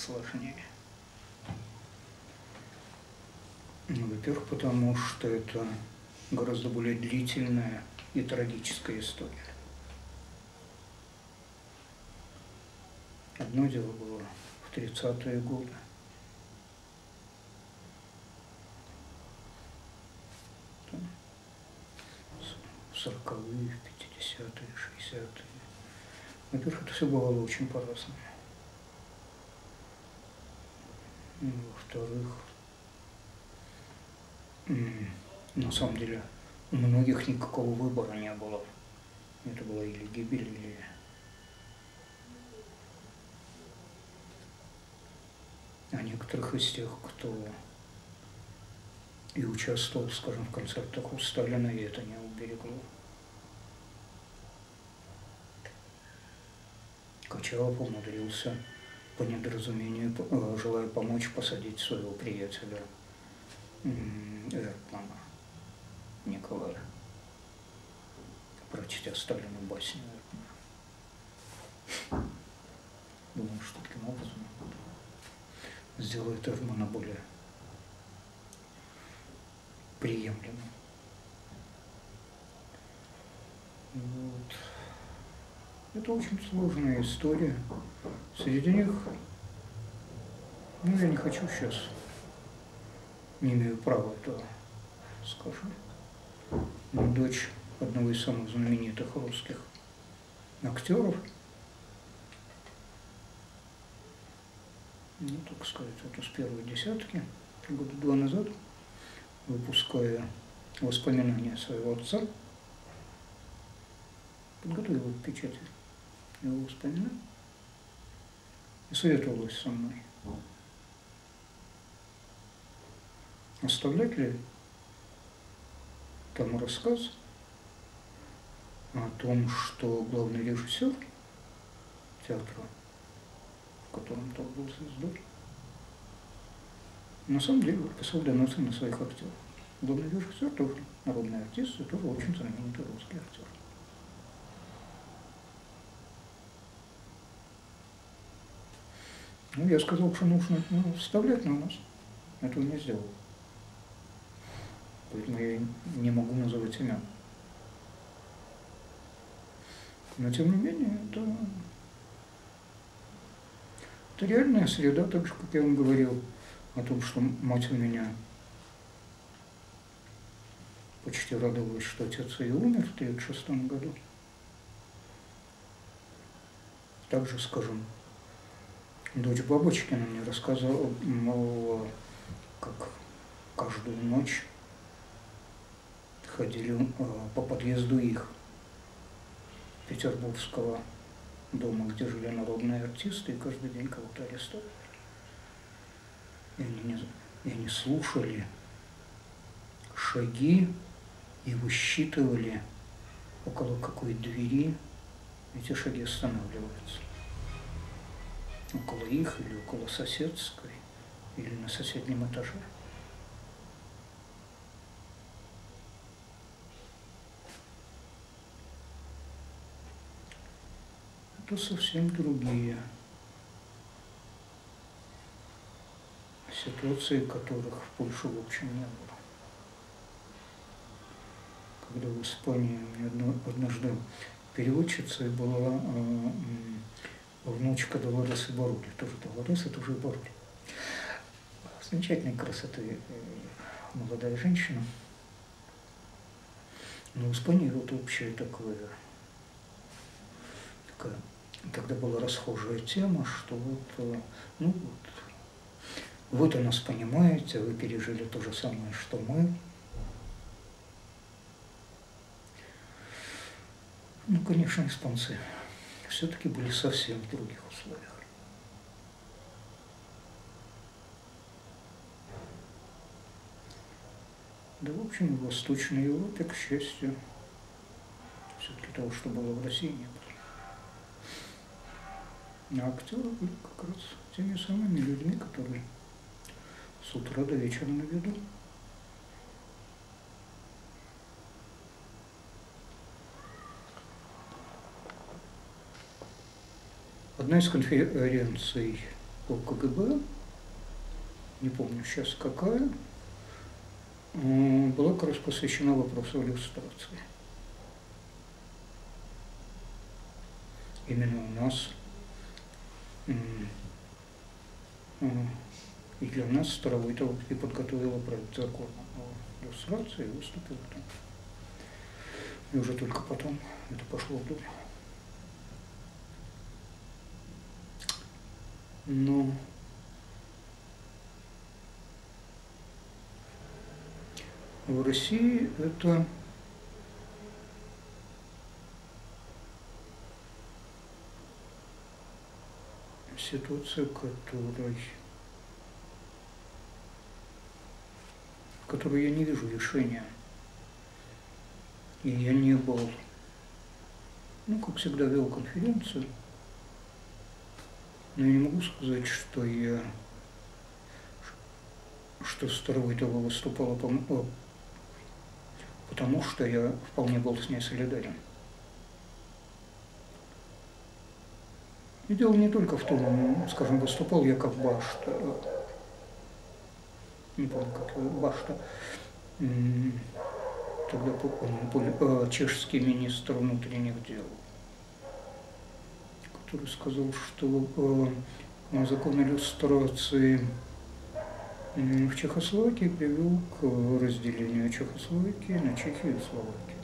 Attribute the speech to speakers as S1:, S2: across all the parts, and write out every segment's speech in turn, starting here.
S1: сложнее. Ну, во-первых, потому что это гораздо более длительная и трагическая история. Одно дело было в 30-е годы. В 40-е, в 50-е, 60-е. Во-первых, это все бывало очень по-разному. Во-вторых, на самом деле у многих никакого выбора не было. Это была или гибель, или... А некоторых из тех, кто и участвовал, скажем, в концертах у Сталина, и это не уберегло. Качалов умудрился по недоразумению, желая помочь, посадить своего приятеля Эртмана Николая, прочтя Сталину басню Эртмана. Думаю, что таким образом сделает Эртмана более приемлемым. Вот. Это очень сложная история. Среди них, я не хочу сейчас, не имею права этого скажу, но дочь одного из самых знаменитых русских актеров, так сказать, вот из первой десятки, года 2 назад, выпуская воспоминания своего отца, подготовила к печати его воспоминаний и советовалась со мной. Оставлять ли там рассказ о том, что главный режиссер театра, в котором тот был создан, на самом деле писал доносы на своих актеров. Главный режиссер тоже народный артист и тоже очень знаменитый русский актер. Ну, я сказал, что нужно вставлять, но у нас этого не сделал. Поэтому я не могу называть имен. Но тем не менее, это реальная среда, так же, как я вам говорил о том, что мать у меня почти радовалась, что отец ее умер в 1936 году. Также, скажем, дочь Бабочкина мне рассказывала, как каждую ночь ходили по подъезду их петербургского дома, где жили народные артисты, и каждый день кого-то арестовали. И они слушали шаги и высчитывали, около какой двери эти шаги останавливаются. Около их или около соседской, или на соседнем этаже. Это совсем другие ситуации, которых в Польше в общем не было. Когда в Испании однажды переводчицей была внучка Долореса Барули, тоже Долорес, это уже Барули. Замечательной красоты молодая женщина. Но в Испании вот общая такая, тогда была расхожая тема, что вы-то нас понимаете, вы пережили то же самое, что мы. Ну, конечно, испанцы все-таки были совсем в других условиях. Да, в общем, в Восточной Европе, к счастью, все-таки того, что было в России, не было. А актеры были как раз теми самыми людьми, которые с утра до вечера на виду. Одна из конференций о КГБ, не помню сейчас какая, была как раз посвящена вопросу иллюстрации. Именно у нас и для нас Старовойтова и подготовила проект закона о иллюстрации и выступила там. И уже только потом это пошло в Думу. Но в России это ситуация, в которой я не вижу решения. И я не был, как всегда, вел конференцию, но я не могу сказать, что Старовойтова выступала потому что я вполне был с ней солидарен. И дело не только в том, скажем, выступал я как Башта, не помню, как Башта, тогда чешский министр внутренних дел, который сказал, что закон иллюстрации в Чехословакии привел к разделению Чехословакии на Чехию и Словакию.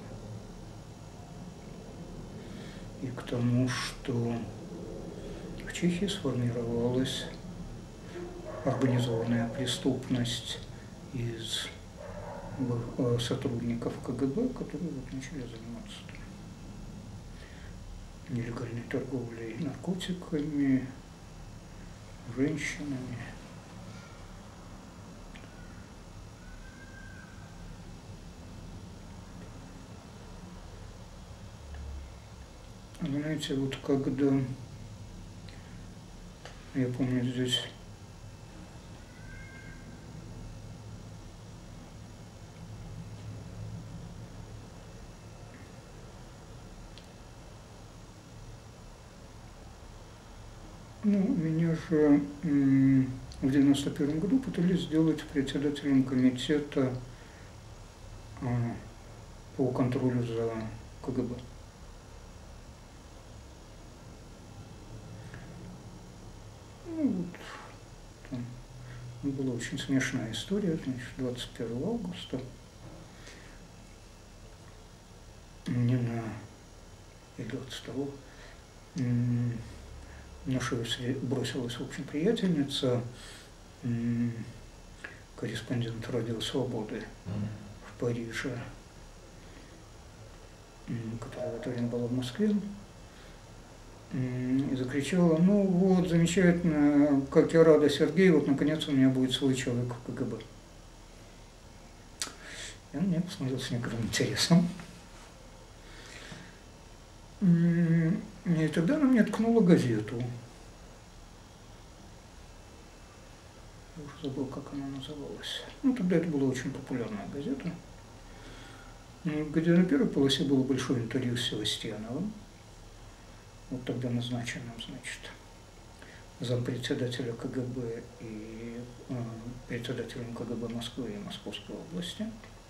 S1: И к тому, что в Чехии сформировалась организованная преступность из сотрудников КГБ, которые начали заниматься нелегальной торговлей наркотиками, женщинами. Знаете, вот когда, я помню здесь, меня же в 91 году пытались сделать председателем комитета по контролю за КГБ. Там была очень смешная история, значит, 21 августа или 22 наша бросилась, в общем, приятельница, корреспондент Радио Свободы в Париже, которая в это время была в Москве, и закричала: ну вот, замечательно, как я рада, Сергей, вот наконец у меня будет свой человек в КГБ. Я на нее посмотрел с некоторым интересом. И тогда она мне ткнула газету. Я уже забыл, как она называлась. Тогда это была очень популярная газета, где на первой полосе было большое интервью с Севастьяновым, вот тогда назначенным, значит, зампредседателя КГБ и председателем КГБ Москвы и Московской области.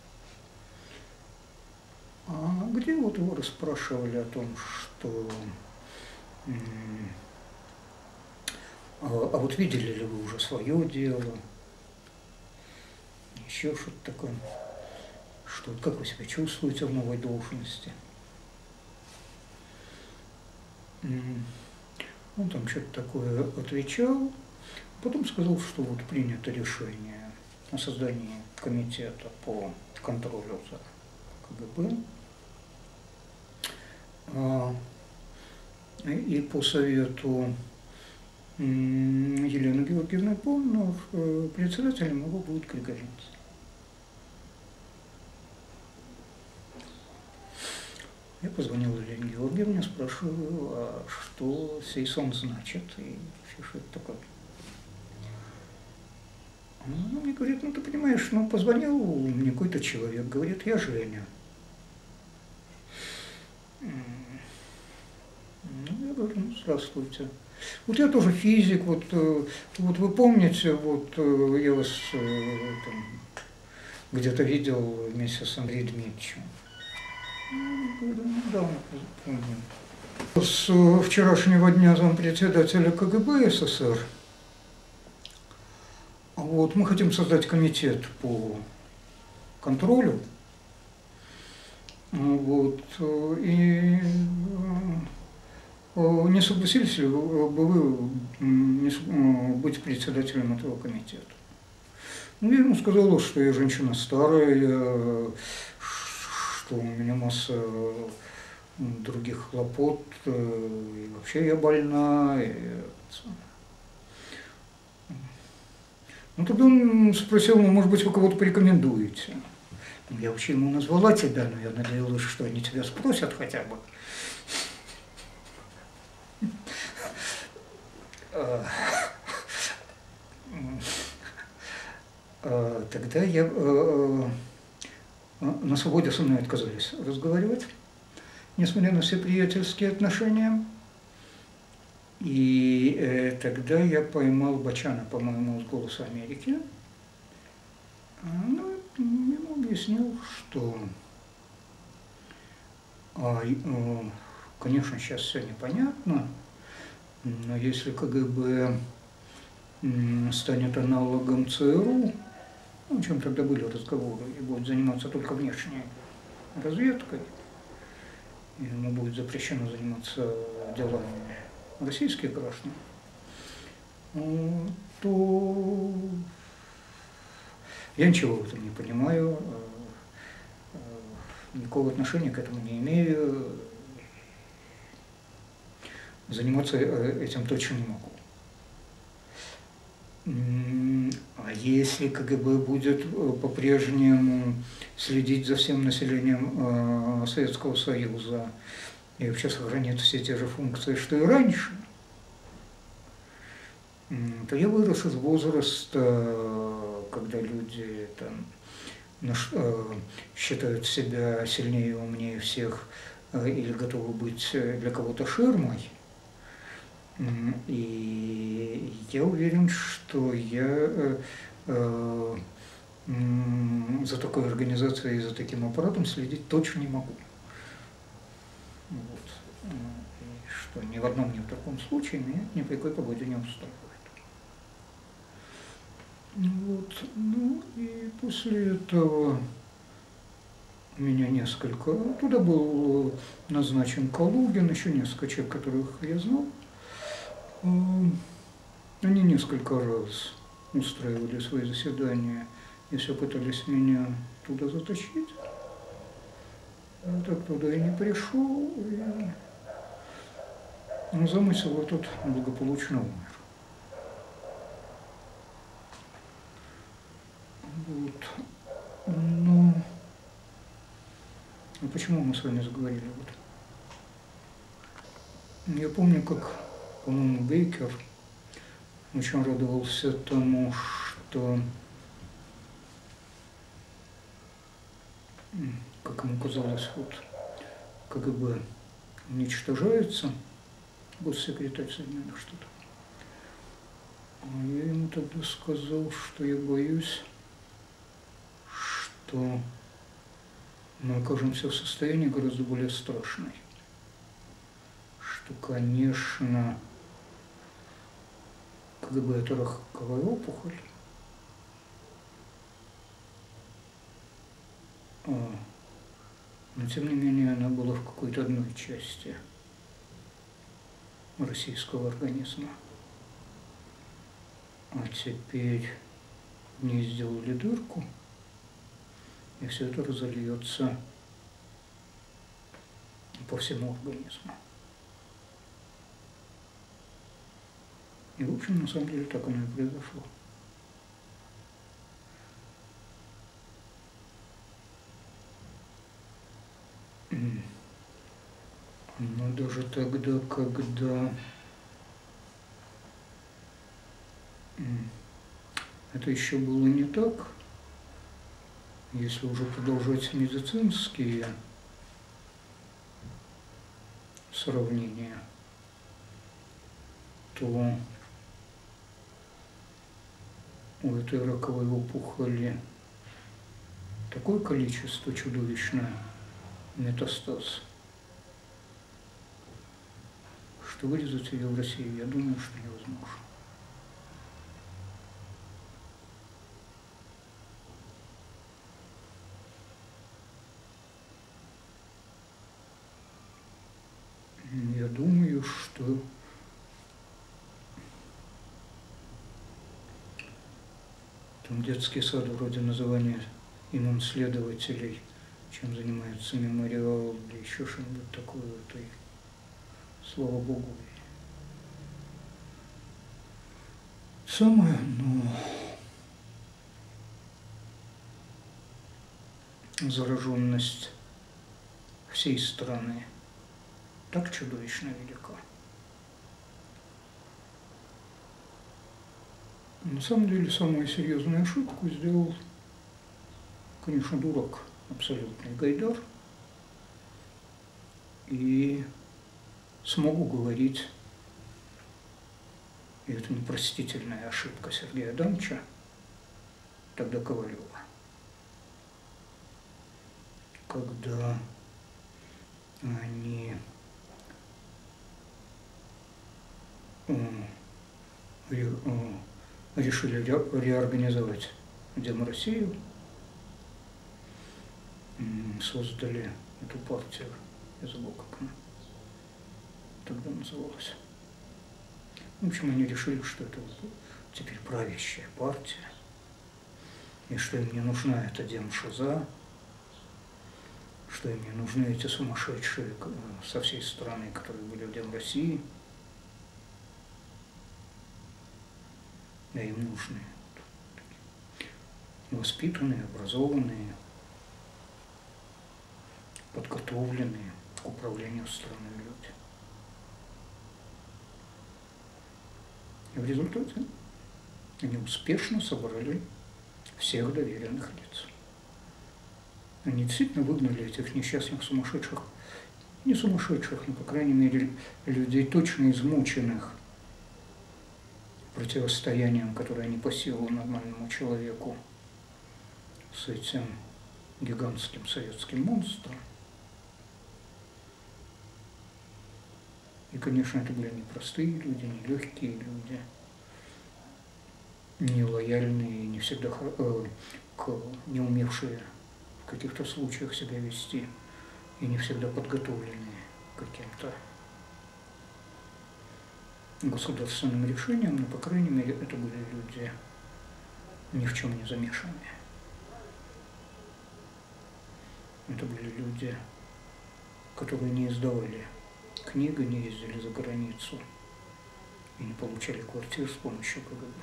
S1: Где вот его расспрашивали о том, что а вот видели ли вы уже свое дело, еще что-то такое, что как вы себя чувствуете в новой должности. Он там что-то такое отвечал, потом сказал, что вот принято решение о создании комитета по контролю за КГБ. И по совету Елены Георгиевны Поннов председателем его будет Григоренко. Я позвонил Елене Георгиевне, спрашиваю, а что сей сон значит, и вообще, что это такое. Она мне говорит: ты понимаешь, позвонил мне какой-то человек, говорит: я Женя. Я говорю: здравствуйте. Вот я тоже физик, вот вы помните, вот я вас там где-то видел вместе с Андреем Дмитриевичем. Да, помню. С вчерашнего дня зампредседателя КГБ СССР. Вот, мы хотим создать комитет по контролю. Вот, и не согласились ли бы вы быть председателем этого комитета? Ну, я ему сказала, что я женщина старая, что у меня масса других хлопот, и вообще я больна. Ну, тогда он спросил, ну, может быть, вы кого-то порекомендуете? Я вообще ему назвала тебя, но я надеялась, что они тебя спросят хотя бы. Тогда я на свободе со мной отказались разговаривать, несмотря на все приятельские отношения. И тогда я поймал Бачана, по-моему, с «Голоса Америки». Ну, ему объяснил, что, конечно, сейчас все непонятно, но если КГБ станет аналогом ЦРУ, о чем тогда были разговоры, и будет заниматься только внешней разведкой, и ему будет запрещено заниматься делами российских граждан, то я ничего в этом не понимаю, никакого отношения к этому не имею, заниматься этим точно не могу. А если КГБ будет по-прежнему следить за всем населением Советского Союза и вообще сохранит все те же функции, что и раньше, то я вырос из возраста, когда люди там считают себя сильнее и умнее всех или готовы быть для кого-то ширмой. И я уверен, что я за такой организацией и за таким аппаратом следить точно не могу. Вот. И что ни в одном, ни в таком случае меня ни при какой погоде не устраивает. Вот. Ну и после этого меня несколько... Туда был назначен Калугин, еще несколько человек, которых я знал. Они несколько раз устраивали свои заседания и все пытались меня туда затащить. Я так туда и не пришел, и замысел этот благополучно умер. Вот. Ну, а почему мы с вами заговорили? Вот. Я помню, как, по-моему, Бейкер очень радовался тому, что, как ему казалось, вот КГБ уничтожается, госсекретарь Соединенных Штатов. А я ему тогда сказал, что я боюсь, что мы окажемся в состоянии гораздо более страшной. Что, конечно, КГБ – это раковая опухоль, но тем не менее она была в какой-то одной части российского организма. А теперь в ней сделали дырку, и все это разольется по всему организму. И, в общем, на самом деле так оно и произошло. Но даже тогда, когда это еще было не так, если уже продолжать медицинские сравнения, то у этой раковой опухоли такое количество чудовищное метастаз, что вырезать ее в России, я думаю, что невозможно. Я думаю, что там детский сад вроде названия имен следователей, чем занимается мемориал, или еще что-нибудь такое, это, слава богу, самое, но зараженность всей страны так чудовищно велика. На самом деле, самую серьезную ошибку сделал, конечно, дурак абсолютный Гайдар. И смогу говорить, и это непростительная ошибка Сергея Адамовича, тогда Ковалева, когда они решили реорганизовать Демроссию, создали эту партию, я забыл, как она тогда называлась. В общем, они решили, что это теперь правящая партия, и что им не нужна эта демшиза, что им не нужны эти сумасшедшие со всей страны, которые были в Демроссии, а им нужны воспитанные, образованные, подготовленные к управлению страной люди. И в результате они успешно собрали всех доверенных лиц. Они действительно выгнали этих несчастных сумасшедших, не сумасшедших, но, по крайней мере, людей, точно измученных противостоянием, которое не по силу нормальному человеку с этим гигантским советским монстром. И, конечно, это были непростые люди, нелегкие люди, не лояльные, не всегда не умевшие в каких-то случаях себя вести и не всегда подготовленные к каким-то государственным решениям, но, по крайней мере, это были люди ни в чем не замешанные. Это были люди, которые не издавали книг, не ездили за границу и не получали квартир с помощью КГБ.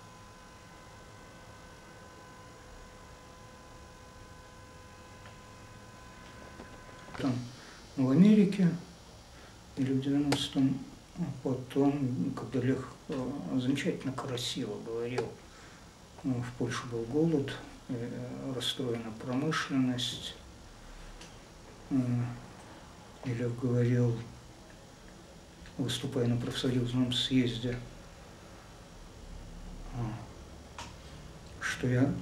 S1: Там, в Америке, или в 90-м, потом, когда Лех замечательно красиво говорил, в Польше был голод, расстроена промышленность, и Лех говорил, выступая на профсоюзном съезде, что я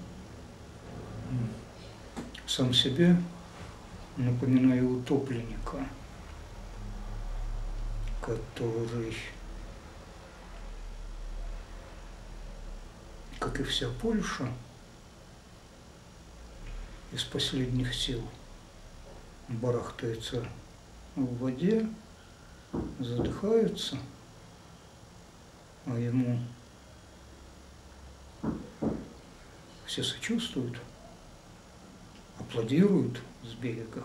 S1: сам себе напоминаю утопленника, который, как и вся Польша, из последних сил барахтается в воде, задыхается, а ему все сочувствуют, аплодируют с берега,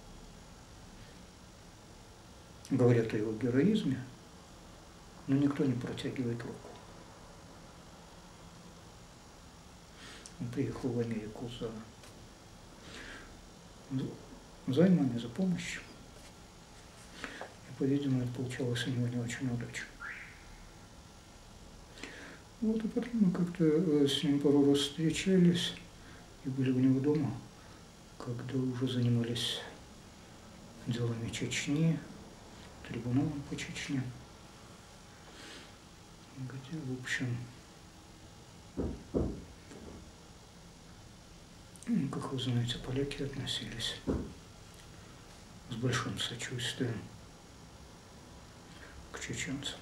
S1: говорят о его героизме, но никто не протягивает руку. Он приехал в Америку за займами, за помощью. И, по-видимому, это получалось у него не очень удачно. Вот, и потом мы как-то с ним пару раз встречались и были у него дома, когда уже занимались делами Чечни, трибуналом по Чечне. где, в общем, как вы знаете, поляки относились с большим сочувствием к чеченцам.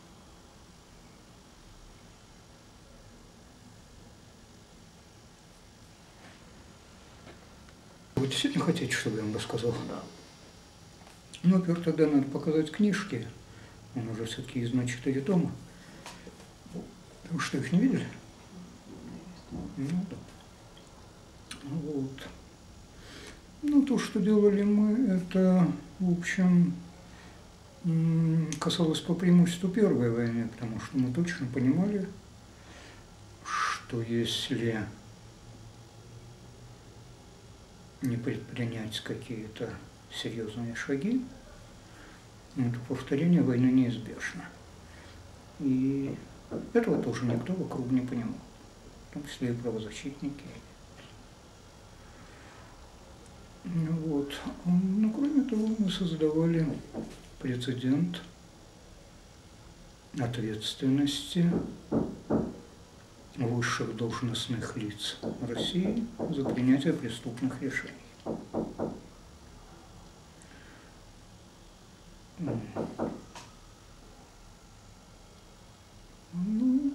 S1: Вы действительно хотите, чтобы я вам рассказал?
S2: Да.
S1: Ну, во-первых, тогда надо показать книжки. Он уже все-таки издано 4 тома. Вы что, их не видели? Ну, да. Вот. Ну, то, что делали мы, это, в общем, касалось по преимуществу Первой войны, потому что мы точно понимали, что если не предпринять какие-то серьезные шаги, то повторение войны неизбежно. И этого тоже никто вокруг не понимал, в том числе и правозащитники. Вот. Но кроме того, мы создавали прецедент ответственности высших должностных лиц России за принятие преступных решений. Ну,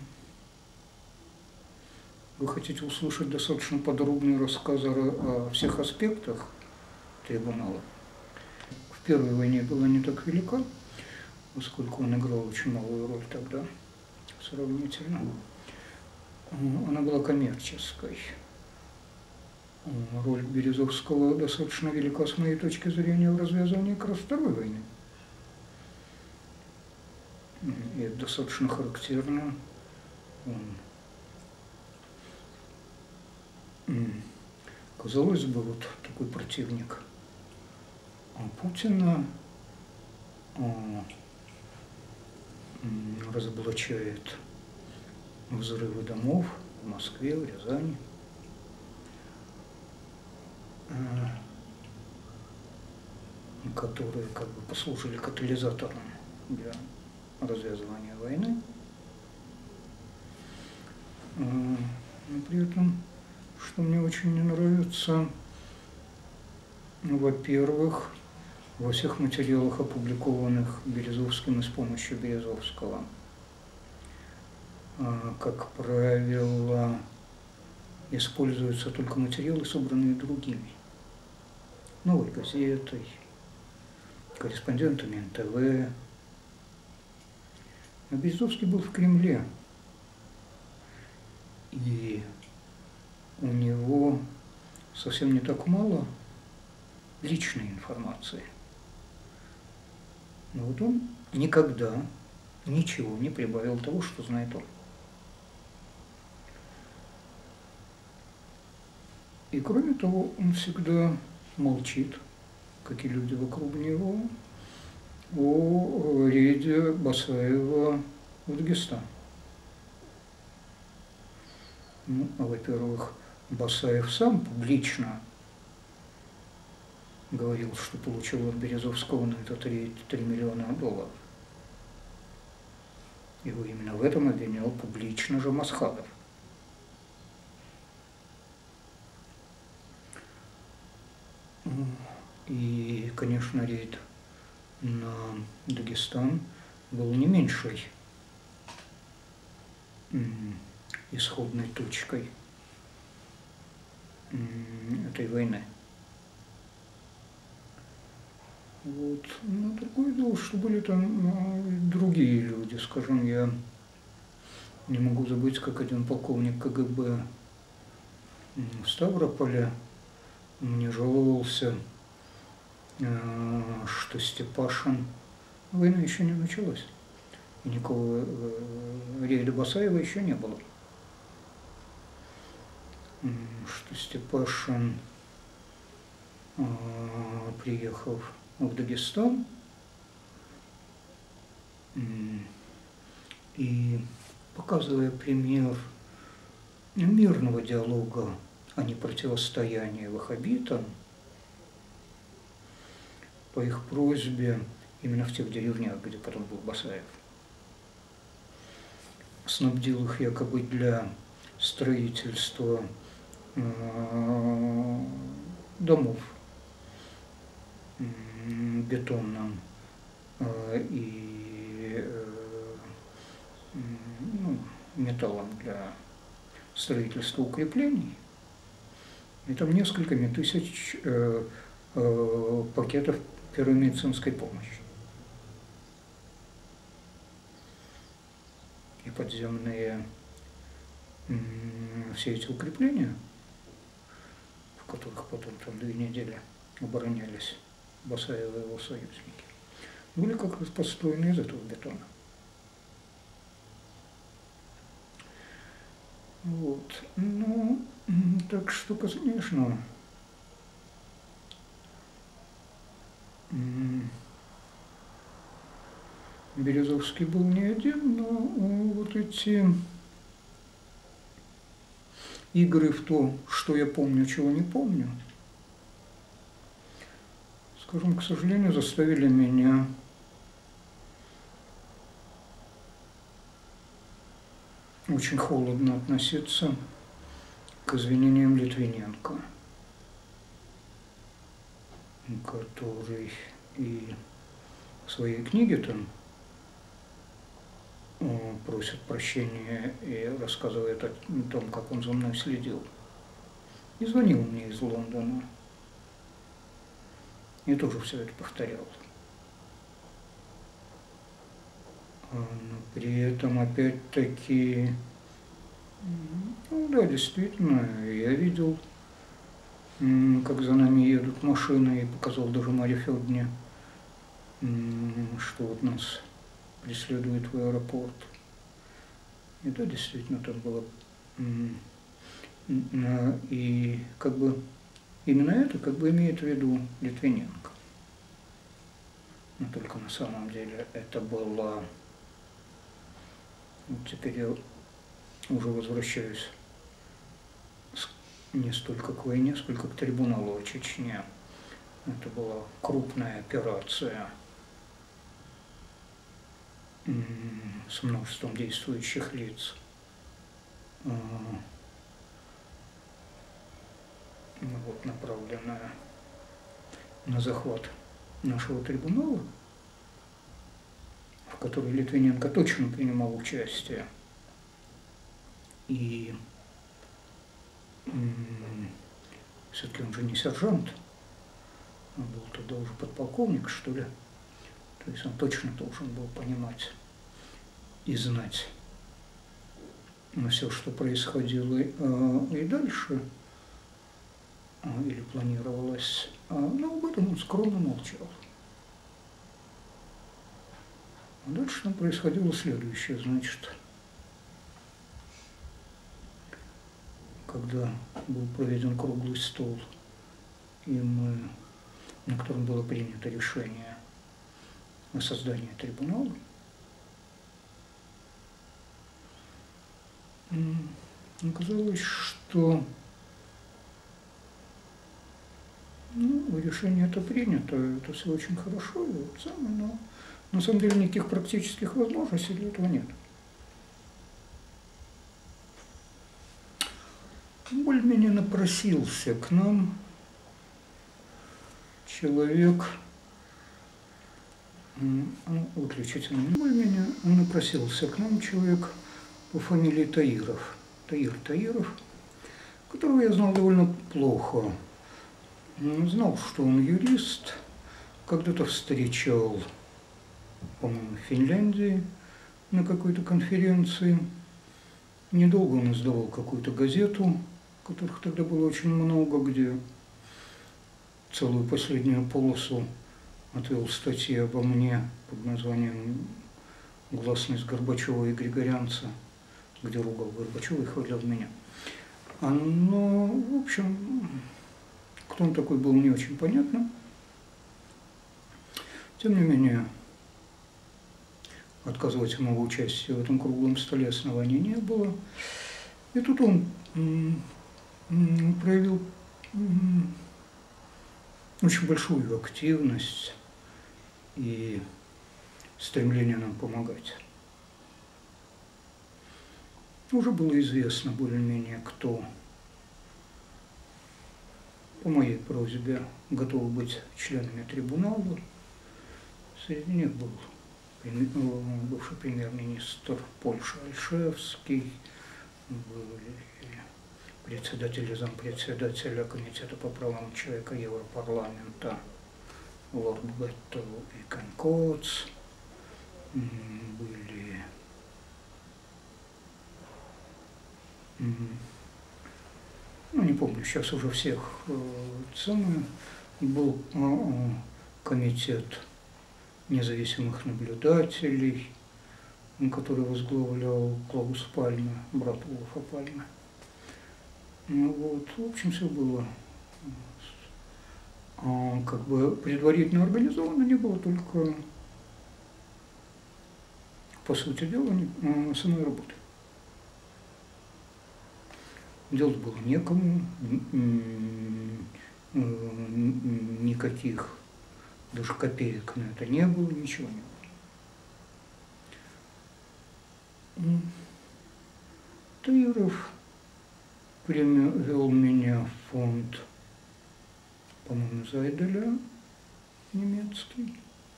S1: вы хотите услышать достаточно подробный рассказ о всех аспектах трибунала? В Первой войне была не так велика, поскольку он играл очень малую роль тогда, сравнительно. Она была коммерческой. Роль Березовского достаточно велика, с моей точки зрения, в развязывании как раз Второй войны. И это достаточно характерно. Казалось бы, вот такой противник Путина разоблачает взрывы домов в Москве, в Рязани, которые как бы послужили катализатором для развязывания войны. Но при этом, что мне очень не нравится, во-первых, во всех материалах, опубликованных Березовским и с помощью Березовского, как правило, используются только материалы, собранные другими. Новой газетой, корреспондентами НТВ. А Березовский был в Кремле, и у него совсем не так мало личной информации. Но вот он никогда ничего не прибавил того, что знает он. И кроме того, он всегда молчит, как и люди вокруг него, о рейде Басаева в Дагестан. Ну, во-первых, Басаев сам публично говорил, что получил от Березовского на этот рейд $3 миллиона. Его именно в этом обвинял публично же Масхадов. И, конечно, рейд на Дагестан был не меньшей исходной точкой этой войны. Вот. Но другое дело, что были там другие люди. Скажем, я не могу забыть, как один полковник КГБ в Ставрополе мне жаловался, что Степашин, война еще не началась, и никакого рейда Басаева еще не было, что Степашин, приехав в Дагестан и показывая пример мирного диалога, а не противостояния ваххабитам, по их просьбе, именно в тех деревнях, где потом был Басаев, снабдил их якобы для строительства домов бетоном и металлом для строительства укреплений. И там несколькими тысяч пакетов первой медицинской помощи. И подземные все эти укрепления, в которых потом там 2 недели оборонялись Басаева и его союзники, были как раз построены из этого бетона. Вот. Ну, так что, конечно, Березовский был не один, но вот эти игры в то, что я помню, чего не помню, скажем, к сожалению, заставили меня очень холодно относиться к извинениям Литвиненко, который и в своей книге там просит прощения и рассказывает о том, как он за мной следил. И звонил мне из Лондона. И тоже все это повторял. Но при этом опять-таки, ну да, действительно, я видел, как за нами едут машины, и показал даже Марье Федоровне, что вот нас преследует в аэропорт. И да, действительно, там было. И как бы именно это как бы имеет в виду Литвиненко. Но только на самом деле это было. Вот теперь я уже возвращаюсь не столько к войне, сколько к трибуналу о Чечне. Это была крупная операция с множеством действующих лиц, вот, направленная на захват нашего трибунала, в которой Литвиненко точно принимал участие. И все-таки он же не сержант, он был тогда уже подполковник, что ли. То есть он точно должен был понимать и знать все, что происходило и дальше, или планировалось, но об этом он скромно молчал. А дальше там происходило следующее, значит, когда был проведен круглый стол, на котором было принято решение о создании трибунала, оказалось, что решение это принято, это все очень хорошо, но на самом деле никаких практических возможностей для этого нет. Более-менее напросился к нам человек, более-менее напросился к нам человек по фамилии Таиров, Таиров, которого я знал довольно плохо. Знал, что он юрист, когда-то встречал, по-моему, в Финляндии на какой-то конференции. Недолго он издавал какую-то газету, которых тогда было очень много, где целую последнюю полосу отвел статьи обо мне под названием «Гласность Горбачева и Григорянца», где ругал Горбачева и хвалил меня. Но, в общем, кто он такой был, не очень понятно. Тем не менее, отказывать ему в участии в этом круглом столе оснований не было. И тут он проявил очень большую активность и стремление нам помогать. уже было известно более-менее, кто по моей просьбе готов быть членами трибунала. Среди них был бывший премьер-министр Польши Ольшевский, были председатель и зампредседателя Комитета по правам человека Европарламента лорд Беттл и Кен Коц, были ну, не помню сейчас уже всех цены, был комитет независимых наблюдателей, который возглавлял Клаус Пальме, брат Улафа Пальме. Ну, вот, в общем, все было как бы предварительно организовано, не было только, по сути дела, самой работы. Делать было некому, никаких даже копеек на это не было, ничего не было. Таиров привел меня в фонд, по-моему, Зайделя, немецкий,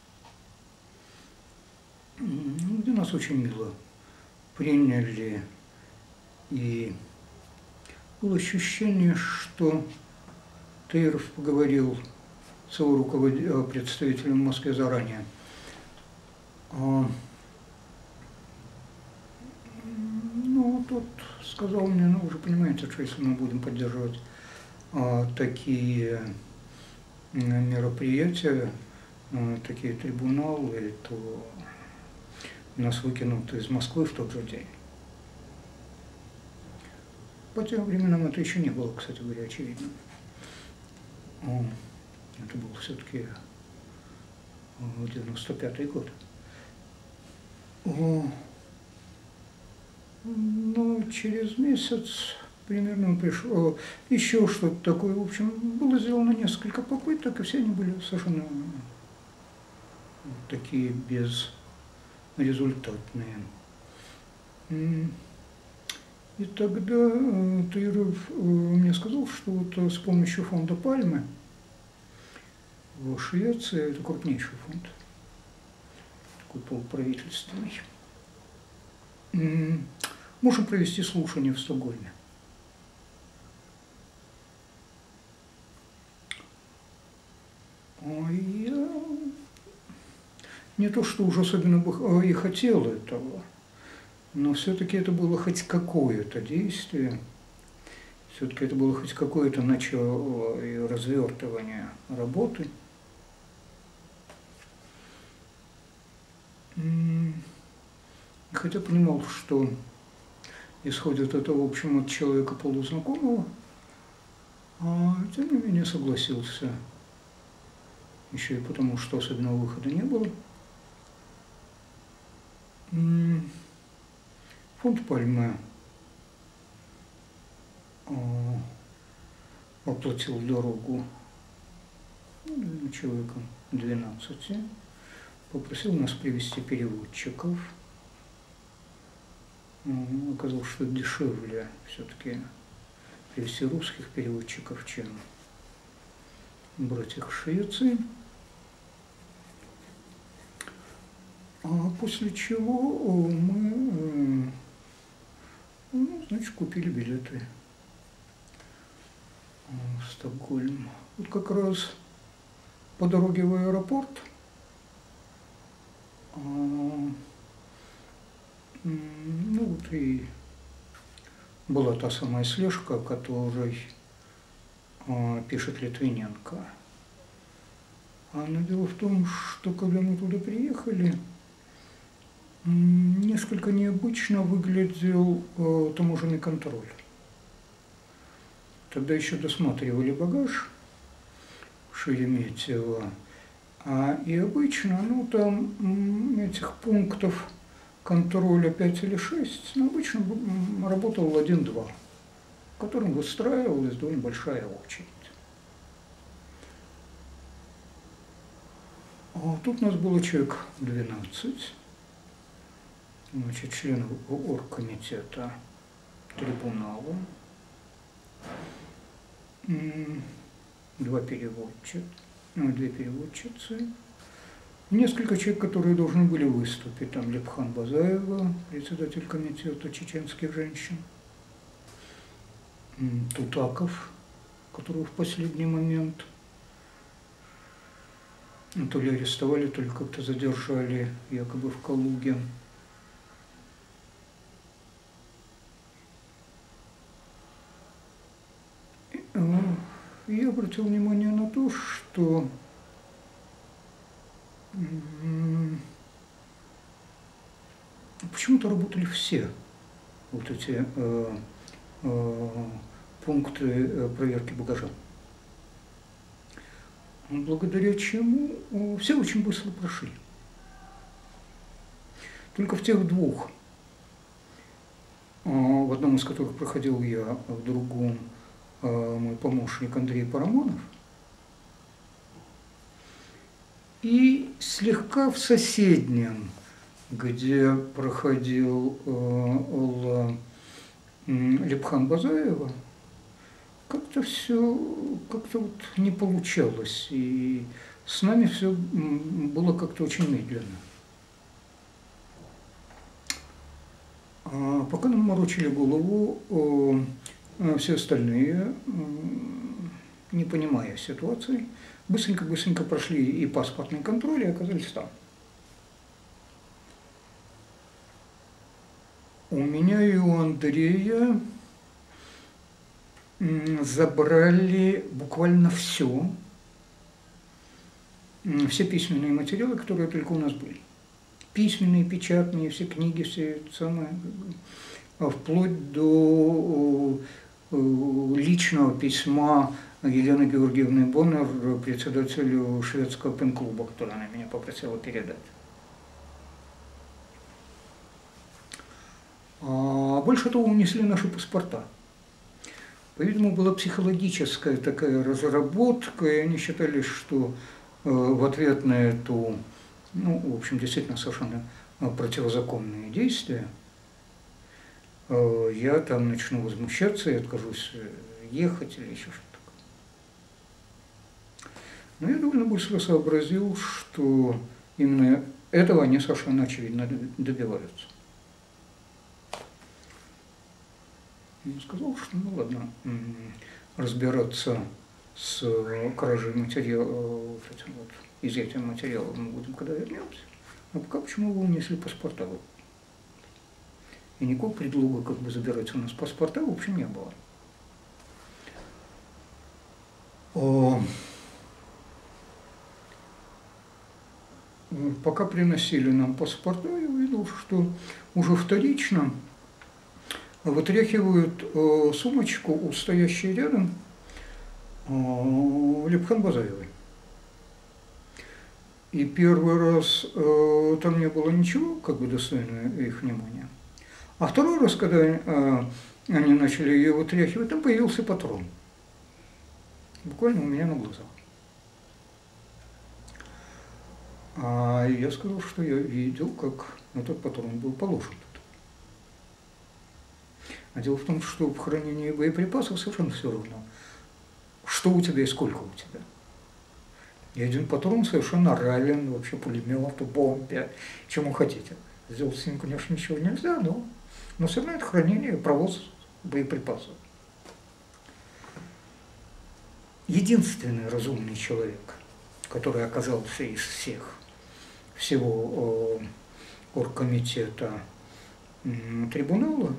S1: где нас очень мило приняли, и было ощущение, что Таиров поговорил с его представителем в Москве заранее. Ну, тот сказал мне, ну, вы же понимаете, что если мы будем поддерживать такие мероприятия, такие трибуналы, то нас выкинут из Москвы в тот же день. По тем временам это еще не было, кстати говоря, очевидно. Это был все-таки 95-й год. Но через месяц примерно пришло еще что-то такое. В общем, было сделано несколько попыток, и все они были совершенно такие безрезультатные. И тогда Таиров мне сказал, что вот с помощью фонда Пальме в Швеции, это крупнейший фонд, такой полуправительственный, можем провести слушание в Стокгольме. Я не то, что уж особенно бы и хотел этого, но все-таки это было хоть какое-то действие, все-таки это было хоть какое-то начало и развертывание работы. Хотя понимал, что исходит это, в общем, от человека полузнакомого, тем не менее согласился, еще и потому, что особенного выхода не было. Фонд Пальме оплатил дорогу человеком 12, попросил нас привезти переводчиков. Оказалось, что дешевле все-таки привезти русских переводчиков, чем брать их в Швеции. После чего мы, значит, купили билеты в Стокгольм. Вот как раз по дороге в аэропорт ну вот и была та самая слежка, о которой пишет Литвиненко. Но дело в том, что когда мы туда приехали, несколько необычно выглядел таможенный контроль. Тогда еще досматривали багаж в Шереметьево, и обычно, ну там этих пунктов контроля 5 или 6, но обычно работал 1-2, в котором выстраивалась довольно большая очередь. Тут у нас было человек 12, значит, членов оргкомитета трибунала, две переводчицы, несколько человек, которые должны были выступить. Там Лепхан Базаева, председатель комитета чеченских женщин, Тутаков, которого в последний момент то ли арестовали, то ли как-то задержали, якобы в Калуге. Я обратил внимание на то, что почему-то работали все вот эти пункты проверки багажа. Благодаря чему все очень быстро прошли. Только в тех двух, в одном из которых проходил я, а в другом мой помощник Андрей Парамонов, и слегка в соседнем, где проходил Лепхан Базаева, как-то все вот не получалось, и с нами все было как-то очень медленно. Пока нам морочили голову все остальные, не понимая ситуации, быстренько прошли и паспортный контроль, и оказались там. У меня и у Андрея забрали буквально все письменные материалы, которые только у нас были. Письменные, печатные, все книги, все самое, вплоть до личного письма Елены Георгиевны Боннер, председателю шведского пен-клуба, который она меня попросила передать. Больше того, унесли наши паспорта. По-видимому, была психологическая такая разработка, и они считали, что в ответ на эту, в общем, действительно совершенно противозаконные действия, я там начну возмущаться и откажусь ехать или еще что-то такое. Но я довольно быстро сообразил, что именно этого они совершенно очевидно добиваются. Он сказал, что ну ладно, разбираться с кражей материала, изъятием материала мы будем, когда вернемся. А пока почему вы унесли паспорта? И никакого предлога как бы забирать у нас паспорта, в общем, не было. Пока приносили нам паспорта, я увидел, что уже вторично вытряхивают сумочку у стоящей рядом Лепхан Базаевой. И первый раз там не было ничего, как бы достойного их внимания. А второй раз, когда они начали ее вытряхивать, там появился патрон. Буквально у меня на глазах. А я сказал, что я видел, как этот патрон был положен. А дело в том, что в хранении боеприпасов совершенно все равно, что у тебя и сколько у тебя. И один патрон совершенно равен вообще пулемету, бомбе, чему хотите. Сделать с ним, конечно, ничего нельзя, но все равно это хранение, провоз боеприпасов. Единственный разумный человек, который оказался из всего оргкомитета трибунала,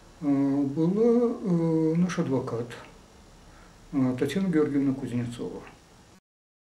S1: была наш адвокат Татьяна Георгиевна Кузнецова.